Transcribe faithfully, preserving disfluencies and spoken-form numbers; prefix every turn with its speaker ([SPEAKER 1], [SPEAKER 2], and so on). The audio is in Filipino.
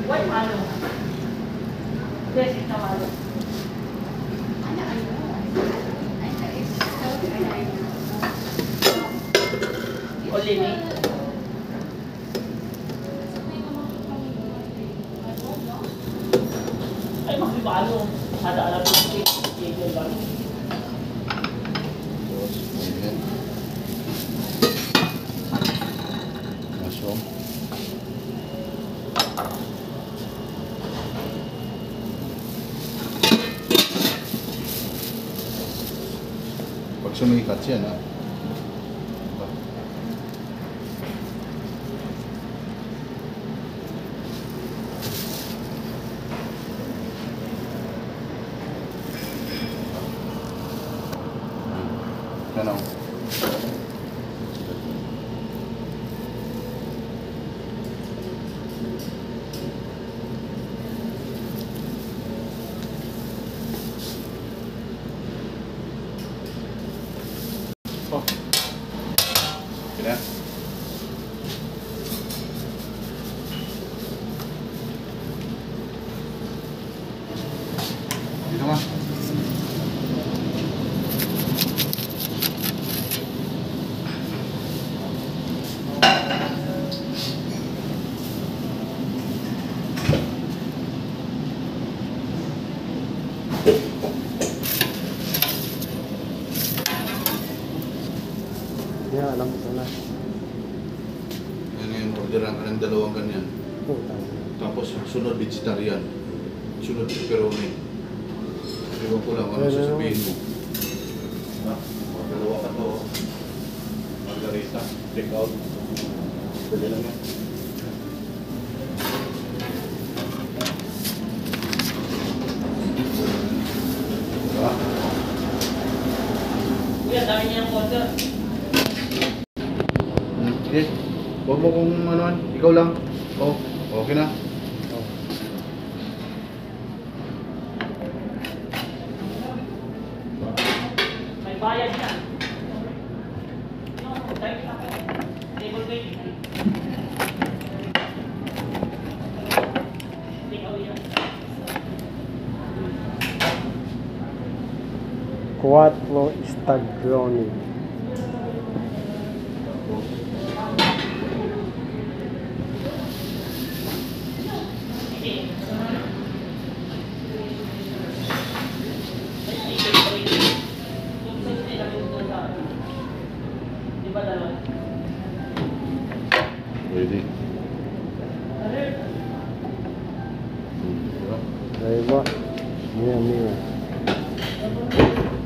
[SPEAKER 1] Why malo? Yes, it's malo.
[SPEAKER 2] Ano, ano? Ay, ay,
[SPEAKER 1] Olimi. Ay, magbibalo. Ada alam ko si Kegel ba?
[SPEAKER 3] Mushroom. Pag sumikat yan, ha? Ano? Oh. Kaya? Dito nga.
[SPEAKER 4] Yeah, alam ko na.
[SPEAKER 3] Yan yung orderan ka ng dalawang ganyan.
[SPEAKER 4] Oh, tama.
[SPEAKER 3] Tapos sunod vegetarian. Sunod pepperoni. Ewan ko lang ano
[SPEAKER 4] Ano?
[SPEAKER 3] sasabihin mo. Ha? O, dalawa ka to. Margarita. Take out. Dali lang yan. Diba?
[SPEAKER 1] Kuya, dami niya ng order.
[SPEAKER 3] Hmm, sige. Huwag mo kung ano, ikaw lang. Oh, okay na.
[SPEAKER 4] Oh.
[SPEAKER 1] May bayad na. Table waiting. Take away yan.
[SPEAKER 4] Quattro stagioni.
[SPEAKER 3] Ready. Hmm, diba?
[SPEAKER 4] Diba? Mia, mia.